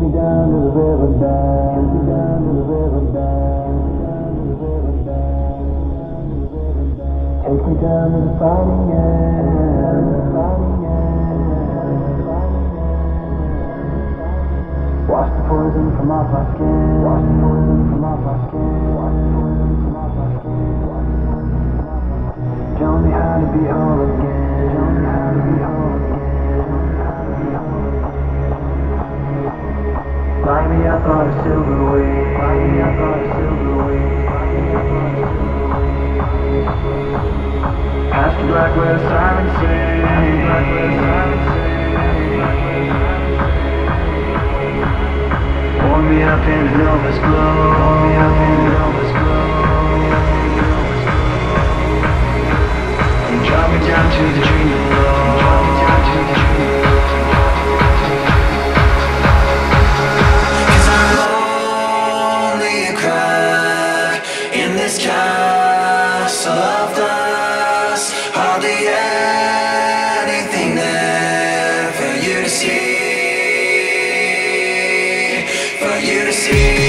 me down to the riverbed. Take me down to the riverbed. Take me down to the fighting end. Wash the poison from off my skin. Wash the poison from off my skin. Wash the poison from off my skin. Show me how to be whole again. Show me how to be whole again. Light me up on a silver wing. Light me up on a silver wing. Past the black where the sirens sing. Past the black where the sirens sing. Warm me up in the Nova's glow. Warm me up in the Nova's glow. And drop me down to the dream below. Drop me down to the dream below. Cause I'm only a crack in this castle of glass. Hardly anything there for you to see. For you to see.